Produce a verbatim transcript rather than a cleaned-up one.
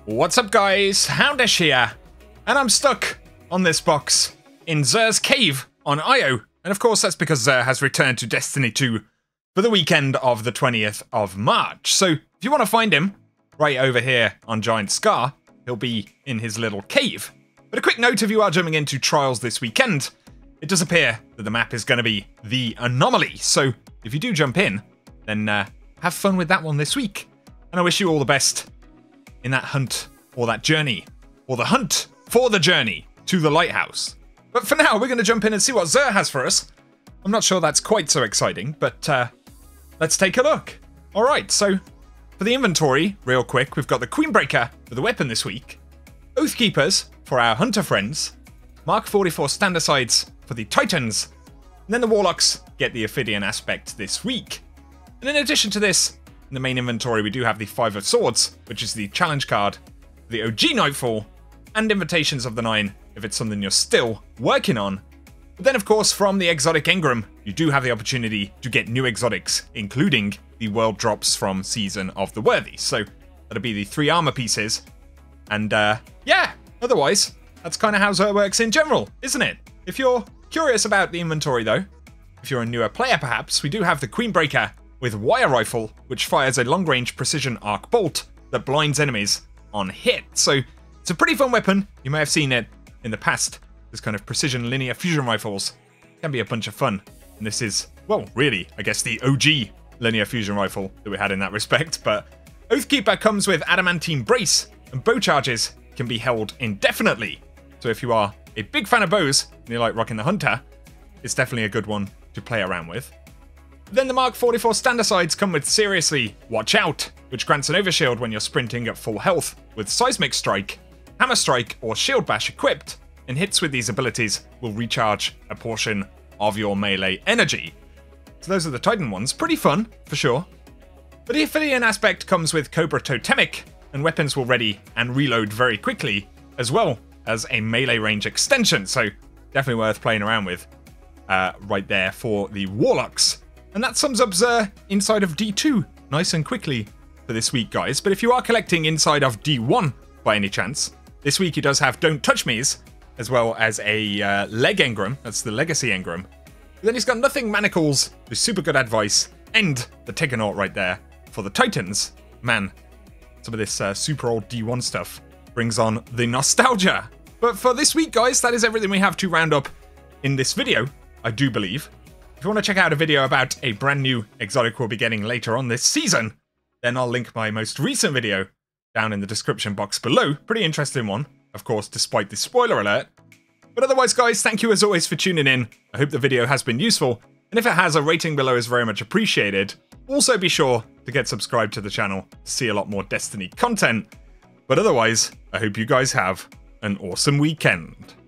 What's up guys, Houndish here, and I'm stuck on this box in Xur's cave on Io, and of course that's because Xur has returned to Destiny two for the weekend of the twentieth of March. So if you want to find him, right over here on Giant Scar, he'll be in his little cave. But a quick note, if you are jumping into Trials this weekend, it does appear that the map is going to be the Anomaly, so if you do jump in, then uh, have fun with that one this week. And I wish you all the best in that hunt, or that journey, or the hunt for the journey to the lighthouse. But for now, we're going to jump in and see what Xur has for us. I'm not sure that's quite so exciting, but uh, let's take a look. Alright, so for the inventory, real quick, we've got the Queenbreaker for the weapon this week, Oathkeepers for our hunter friends, Mark forty-four Standasides for the Titans, and then the Warlocks get the Ophidian aspect this week. And in addition to this, in the main inventory we do have the Five of Swords, which is the challenge card, the O G Nightfall, and Invitations of the Nine, if it's something you're still working on. But then of course from the Exotic Engram, you do have the opportunity to get new exotics, including the world drops from Season of the Worthy. So that'll be the three armor pieces. And uh, yeah, otherwise, that's kind of how Xur works in general, isn't it? If you're curious about the inventory though, if you're a newer player perhaps, we do have the Queenbreaker with Wire Rifle, which fires a long-range precision arc bolt that blinds enemies on hit. So it's a pretty fun weapon. You may have seen it in the past. This kind of precision linear fusion rifles can be a bunch of fun. And this is, well, really, I guess the O G linear fusion rifle that we had in that respect. But Oathkeeper comes with Adamantine Brace, and bow charges can be held indefinitely. So if you are a big fan of bows and you like rocking the Hunter, it's definitely a good one to play around with. Then the Mark forty-four Standasides come with Seriously Watch Out, which grants an overshield when you're sprinting at full health, with Seismic Strike, Hammer Strike, or Shield Bash equipped, and hits with these abilities will recharge a portion of your melee energy. So those are the Titan ones, pretty fun, for sure. But the Ophidian aspect comes with Cobra Totemic, and weapons will ready and reload very quickly, as well as a melee range extension, so definitely worth playing around with uh, right there for the Warlocks. And that sums up Xur inside of D two, nice and quickly for this week, guys. But if you are collecting inside of D one, by any chance, this week he does have Don't Touch Me's, as well as a uh, Leg Engram, that's the Legacy Engram. But then he's got Nothing Manacles, with super good advice, and the Tegonaut right there for the Titans. Man, some of this uh, super old D one stuff brings on the nostalgia. But for this week, guys, that is everything we have to round up in this video, I do believe. If you want to check out a video about a brand new exotic we'll be getting later on this season, then I'll link my most recent video down in the description box below. Pretty interesting one, of course, despite the spoiler alert. But otherwise, guys, thank you as always for tuning in. I hope the video has been useful, and if it has, a rating below is very much appreciated. Also be sure to get subscribed to the channel to see a lot more Destiny content. But otherwise, I hope you guys have an awesome weekend.